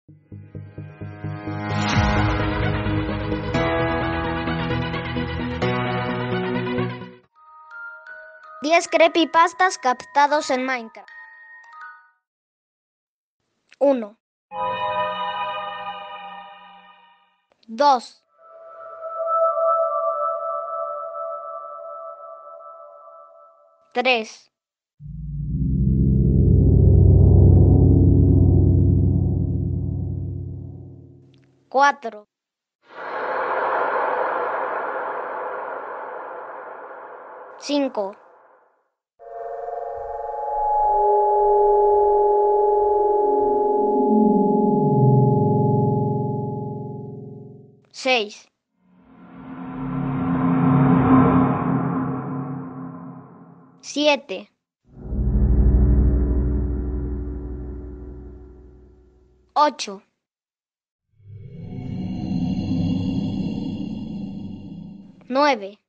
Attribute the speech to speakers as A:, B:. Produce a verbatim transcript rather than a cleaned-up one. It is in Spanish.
A: diez creepypastas captados en Minecraft. uno. dos. tres. cuatro. cinco. seis. siete. ocho. nueve.